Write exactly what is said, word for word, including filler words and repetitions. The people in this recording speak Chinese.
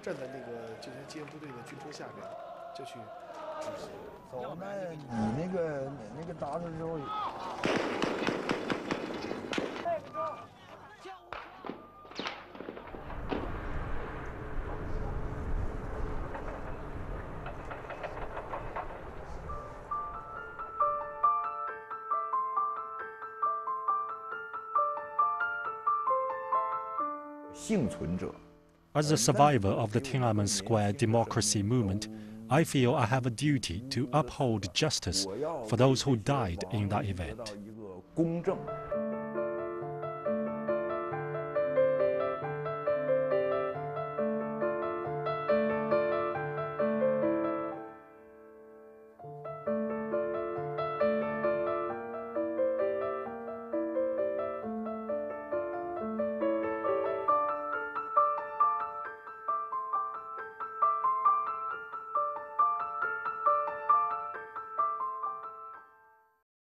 站在那个救援救援部队的军车下面，就去执行。 走，那你那个那个打出之后。 幸存者。 As a survivor of the Tiananmen Square democracy movement, I feel I have a duty to uphold justice for those who died in that event. 公正。